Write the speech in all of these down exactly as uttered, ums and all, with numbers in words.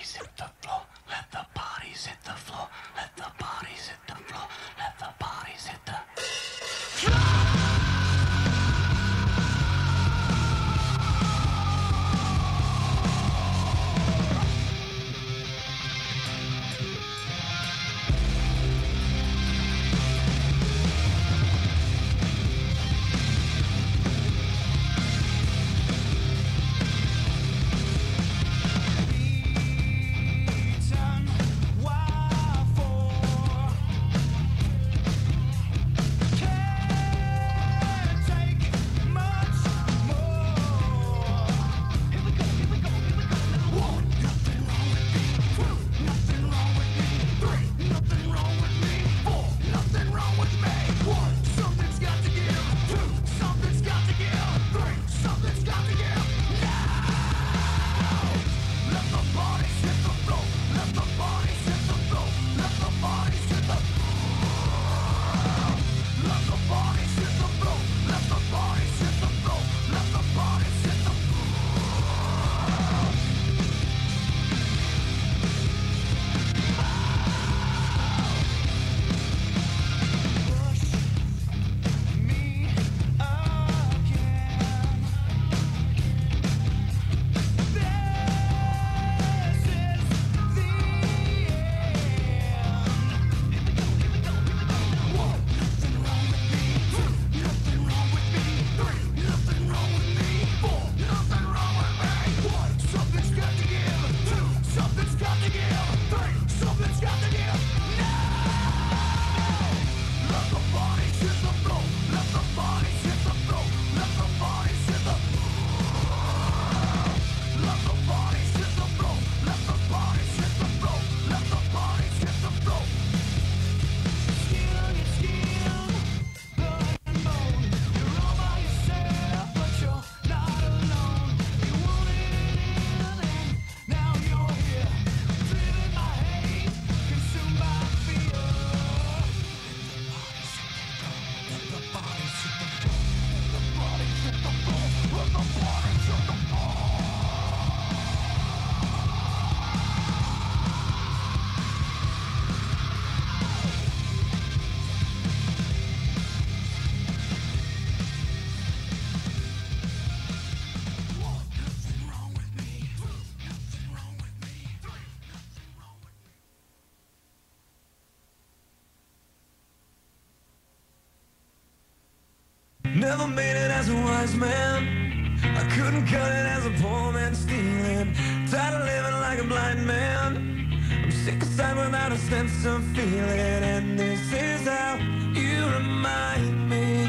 Never made it as a wise man. I couldn't cut it as a poor man stealing. Tired of living like a blind man. I'm sick aside without a sense of feeling. And this is how you remind me.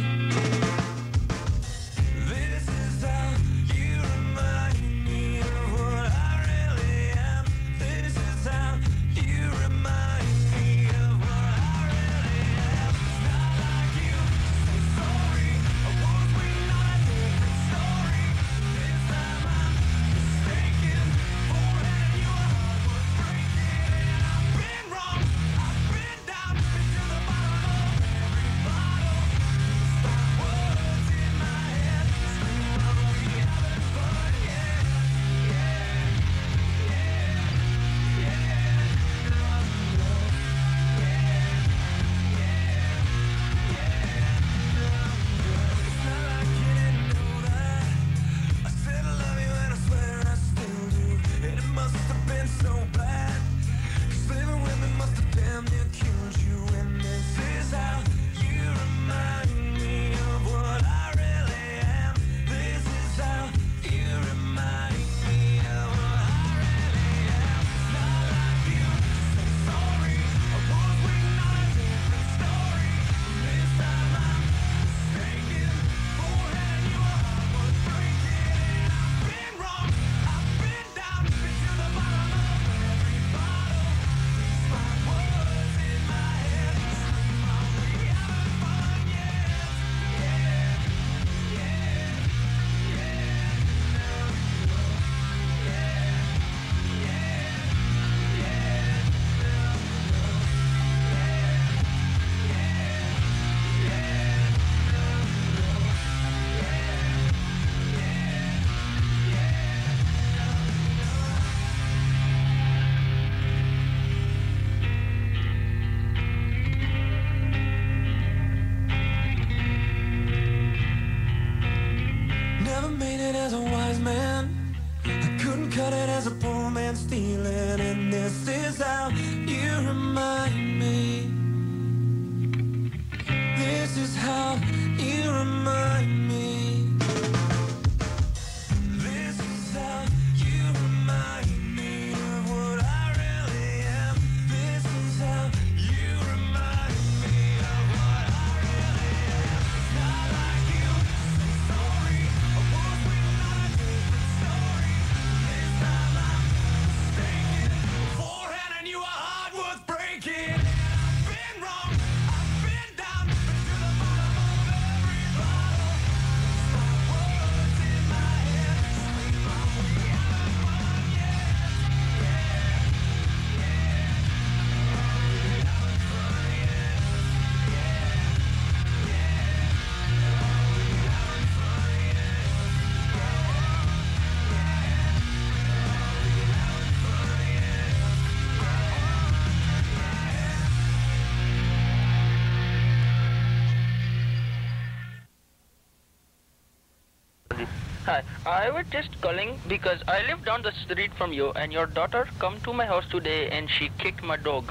This is how you remind me of what I really am. This is how you remind me of what I really am. It's not like you say sorry. I was waiting on a different story. This time I'm mistaken. Forehead and your heart was breaking. And I've been wrong. I've been down. Been to the bottom of every bottle. Stop words in my head. Screaming out we having fun. Yeah, yeah, yeah, yeah. Love, love. Yeah, yeah, yeah. Love, love. It's not like you didn't know that. I said I love you and I swear I still do. And it must have been so bad. 'Cause living with me must have damn near killed you. And this is how you remind me of what I really am. This is how you remind me of what I really am. It's not like you say sorry. I was waiting on a different story. This time I'm mistaken. Forehead and your heart was breaking. And I've been wrong. I've been down. Been to the bottom of every There's a poor man stealing, and this is how you remind me. This is how you remind me. This is how you remind me of what I really am. This is how you remind me of what I really am. Not like you, say sorry. I was waiting on a different story. This time I'm mistaken. Beforehand I knew a heart worth breaking. I've been wrong, I've been down, been to the bottom of every bottle. These words in my head scream out, we haven't won yet. Hi, I was just calling because I live down the street from you and your daughter come to my house today and she kicked my dog.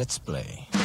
Let's play.